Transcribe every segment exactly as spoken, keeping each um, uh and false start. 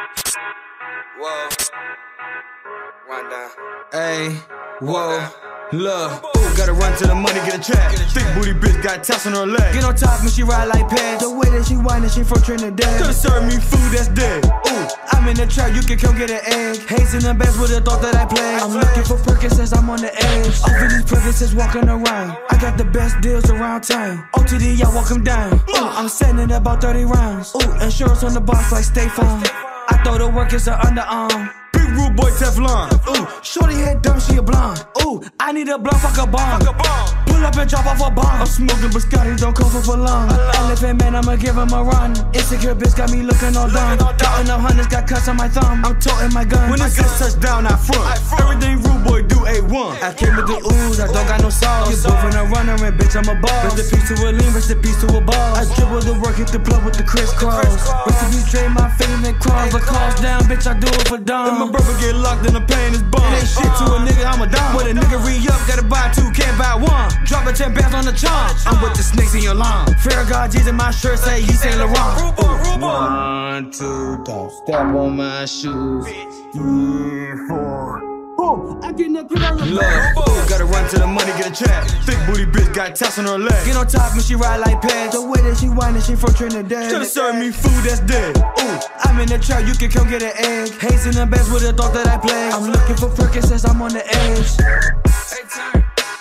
Whoa. Run down. Hey, whoa, look. Ooh, gotta run to the money, get a check. Thick booty bitch got taps on her leg. Get on top and she ride like pads. The way that she whine and she from Trinidad. Could've served me food that's dead. Ooh, I'm in the trap, you can come get an egg. Haze in the best with the thought that I play. I'm looking for Percocets, I'm on the edge. Over these Percocets walking around. I got the best deals around town. O T D, y'all walk them down. Ooh, I'm sending about thirty rounds. Ooh, insurance on the box like State Farm. I throw the work as an underarm. Big rude boy Teflon. Ooh, shorty head dumb, she a blonde. Ooh, I need a blunt, fuck a bomb. Pull up and drop off a bomb. I'm smoking biscotti, don't come for for long. Elephant man, I'ma give him a run. Insecure bitch got me looking all dumb. Counting up hundreds, got cuts on my thumb. I'm toting my gun. When it says touchdown, I front. Everything rude boy do A one. I came with the ooze, I don't got no sauce. You moving a runner and bitch, I'm a boss. Rest in peace to a lean, rest in peace to a boss. I dribble the work, hit the plug with the crisscross. Rest in peace, trade my favorite cross. The calls down, bitch, I do it for dumb. My brother get locked and the pain is bomb. It ain't shit to a nigga, I'm a dime. When a nigga re-up, gotta buy two, can't buy one. Drop a ten bands on the charm. I'm with the snakes in your lawn. Fair God, G's in my shirt, say he Saint Laurent. Ooh. One, two, don't step on my shoes. Three, four. Ooh, I get naked on the Look, ooh, gotta run to the money, get a check. Thick booty bitch got taps on her leg. Get on top and she ride like pads. The way that she whine and she from Trinidad. Should've served me food that's dead. Ooh, I'm in the trap, you can come get an egg. Haze in the best with the thought that I play. I'm looking for Percocets, I'm on the edge. Hey, turn.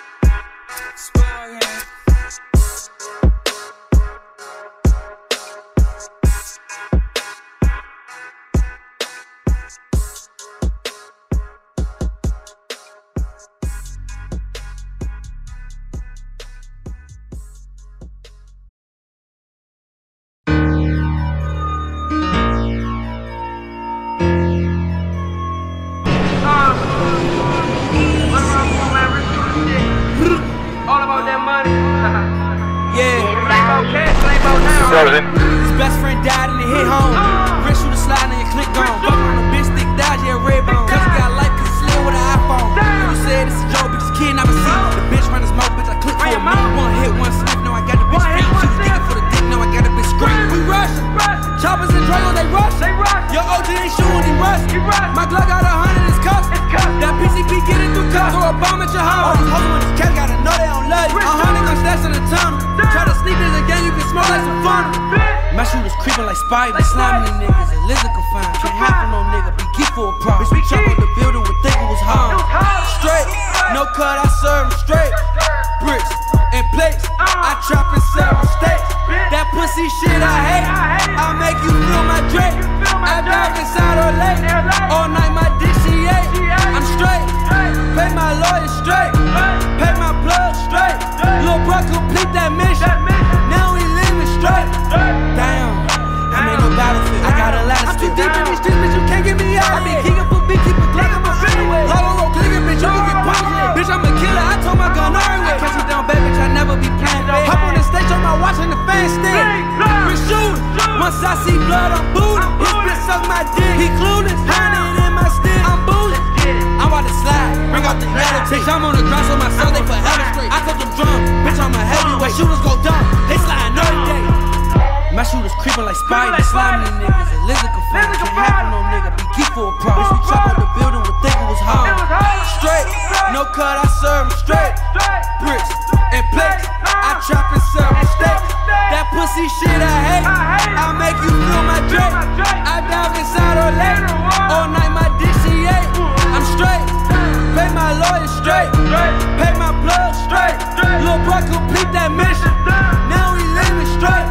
His best friend died and he hit home. Wrist shoot a slide and you click on. Fuck on a bitch stick dodge, yeah, red bone. Cause he got life, cause he slid with an iPhone. When you said it's a joke, bitch, this kid never see. The bitch run his mouth, bitch, I click for a minute. One hit, one slip, no, I got the bitch feet. She was digging for the dick, no, I got the bitch scream. We rushing, choppers and Drago, they rush. Your O G ain't shooting, he rush. My Glock got a hundred, it's cuffs. That P C P getting through cuffs. Throw a bomb at your house. All these hoes with this cat, gotta know they don't love you. A hundred gon' stash in the tunnel. Try to sneak this again, you can smoke like some fun. My shooters creeping like spiders, slamming these niggas and lizard confined. Can't happen no nigga, be geek for a problem. Bitch, we chop up the building, would think it was hard. Straight, no cut, I serve them straight. Bricks and plates, I chop and serve them steaks. That pussy shit I hate, I make you feel my drape. I dive inside her lake, all night my D C eight. I'm straight, pay my lawyer straight, pay my plug straight. Lil' bro complete that mission, now we living straight. Damn, I'm in no battlefield, I got a lot of I'm too deep in these streets, bitch, you can't get me out. I been kicking for beat, keep a Glock in my anyway. Logo roll clicking, bitch, you can get punched. Bitch, I'm a killer, I told my gun everywhere. I catch you down, bad bitch, I never be playing fake. Hop on the stage, on my watch and the fan stick. We're shooting, once I see blood, I'm booting. His bitch suck my dick, he clueless. Honey in my stick, I'm booting. I'm about to slide, bring out the letter. Bitch, I'm on the ground, so my son, they forever straight. I told them drums, bitch, I'm a heavyweight. Shooters go dumb, they sliding every day. My shooters creeping like spiders, slamming these niggas and lizard confined. Can't happen no nigga, be geek for a problem. Bitch, we chop up the building, would think it was hard. Straight, no cut, I serve them straight. Bricks and plates, I chop and serve them steaks. That pussy shit I hate, I make you feel my drape. I dive inside her lake, all night my D C eight. I'm straight, pay my lawyer straight, pay my plug straight. Lil' bro complete that mission, now we living straight.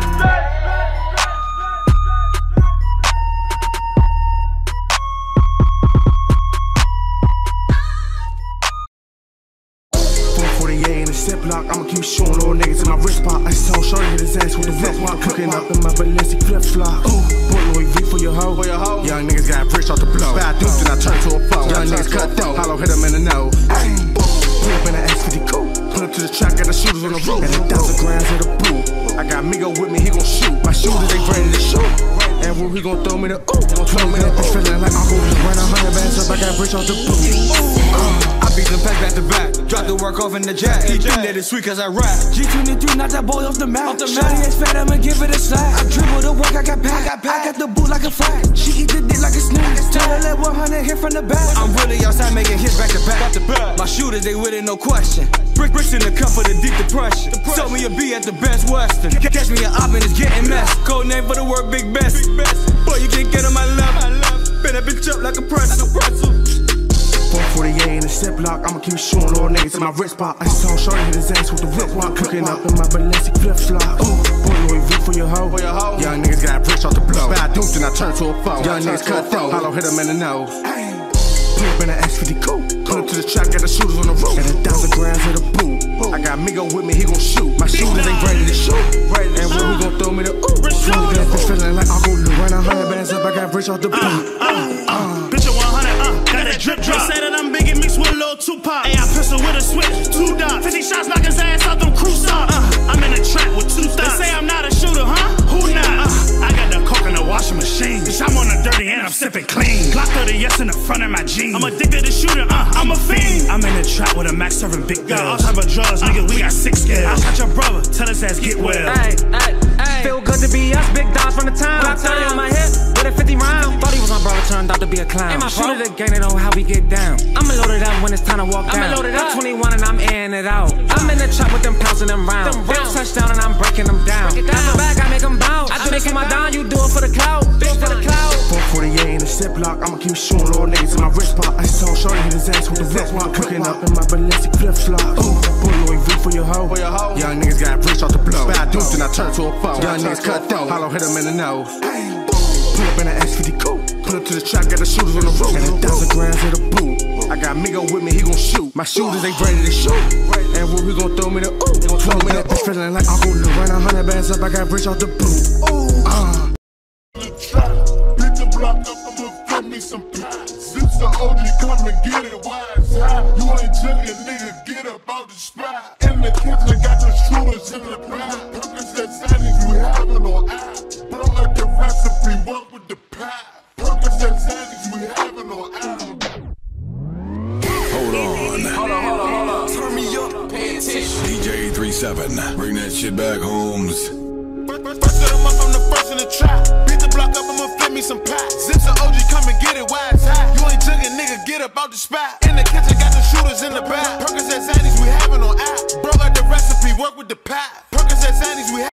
Ziploc, I'ma keep showing little niggas in my wrist pop. Ice on shorty hit his ass with the flip flop. Cooking up in my Balenciaga flip flop. Ooh, put Louis V for your hoe. For your hoe. Young niggas got bricks off the blow. Five dupes and I turn to a foe. Young niggas cut dough. Hollow hit him in the nose. Ayy, pull up in the X fifty coupe. Pull up to the track, got the shooters on the roof. And a thousand grams of the boot. I got Migo with me, he gon' shoot. My shooters, they ready to shoot. And when he gon' throw me the ooh, throw me the ooh. Feeling like Uncle just run a hundred bands up. I got bricks off the boot. Uh, I beat them pack back to back. Drop the work off in the jack. He think that it's sweet cause I rap. G twenty-three, knock that boy off the mouth. Shawty is fat, I'ma give it a slap. I dribble the work, I got pack. I got, pack. I got the boot like a flag. She eat the dick like a hit from the back. I'm really outside making hits back to back. Back to back. My shooters, they with it, no question. Brick bricks in the cup for the deep depression. Sold me a B at the Best Western. Catch me an op and it's getting messy. Code name for the word Big Best. Boy, you can't get on my level. Bend that bitch up like a pretzel. four forty-eight in the zip lock, I'ma keep shooting little niggas in my wrist pop. I saw shorty hit his ass with the whip while cooking up in my ballistic flip flop. Ooh, boy, Louis V for your hoe. Young niggas got bricks off the blow. Bad dupes and I turn to a foe. Young niggas cut throat. Hollow hit him in the nose. Pull up in an X fifty coupe. Pull up to the trap, got the shooters on the roof. And a thousand grams of the boot. I got Migo with me, he gon' shoot. My shooters ain't ready to shoot. And when we gon' throw me the ooh. Feeling good, feeling like I'll go run a hundred bands up. I got bricks off the boot. Uh, uh, uh. Bitch at one hundred, uh, got that drip drop. They say that I'm big and mixed with a little Tupac. Hey, I pistol with a switch, two dots. fifty shots knock his ass out them crew socks. Uh, I'm in the trap with two stocks. They say I'm not a shooter, huh? Who not? Uh, I got the coke in the washing machine. Bitch, I'm on the dirty and I'm sipping clean. Glock thirty yes in the front of my jeans. I'm addicted to shooting, uh, I'm a fiend. I'm in the trap with a Max serving big bills. Got all type of drugs, nigga, we got six skills. I shot your brother, tell his ass get well. Hey, hey, hey. Feel good to be us, big dogs from the town. Glock thirty on my hip, with a fifty round. Thought he was my brother, turned out to be a clown. Ain't my shooter the gang, they know how we get down. I'ma load it up when it's time to walk down. I'ma load it up. twenty-one and I'm airing it out. I'm in the trap with them pounds and them rounds. Them rounds. Touchdown and I'm breaking them down. Break down. Back, I make them bounce. I do this for my down, you do it for the clout. Bitch for the clout. four forty-eight in the zip lock, I'ma keep shooting little niggas in my wrist pop. I saw shorty hit his ass with the whip while cooking up in my ballistic flip flop. Ooh, boy, Louis V for your hoe. Young niggas got bricks off the blow. Bad dupes and I turn to a foe. Young niggas cut throat. Hollow hit him in the nose. Pull up in an X fifty coupe. Pull up to the trap, got the shooters on the roof. And a thousand grams of the boot. I got Migo with me, he gon' shoot. My shooters ain't ready to shoot. And when we gon' throw me the ooh. Throw me the bitch feeling like I'll go run a hundred bands up. I got bricks off the boot. Ooh, uh. Beat the block up, I'ma give me some pies. Zips the O G, come and get it, wise high. You ain't jugging, nigga, get up out the spot. In the kitchen, got the shooters in the pride. Purpose that sanity you having on eye. Bro, like the recipe, walk with the pie. Purpose that sanity you having on eye. Hold on. Hold on, hold on, hold on. Turn me up, pay attention. D J eight three seven, bring that shit back, Holmes. First set him up, I'm the first in the trap. Beat the block up, I'ma flip me some pies. Zips the O G, come and get it, wise high. You ain't jugging, nigga, get up out the spot.